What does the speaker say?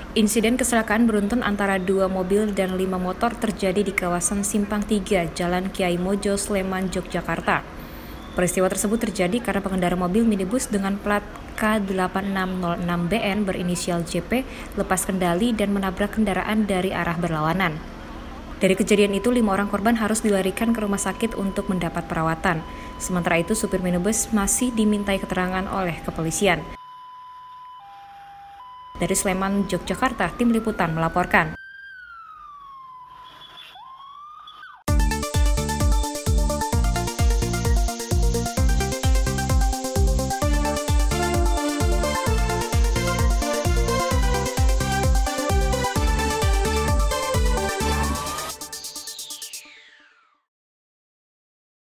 Insiden kecelakaan beruntun antara 2 mobil dan 5 motor terjadi di kawasan Simpang 3, Jalan Kiai Mojo, Sleman, Yogyakarta. Peristiwa tersebut terjadi karena pengendara mobil minibus dengan plat K8606BN berinisial JP lepas kendali dan menabrak kendaraan dari arah berlawanan. Dari kejadian itu, 5 orang korban harus dilarikan ke rumah sakit untuk mendapat perawatan. Sementara itu, supir minibus masih dimintai keterangan oleh kepolisian. Dari Sleman, Yogyakarta, tim liputan melaporkan.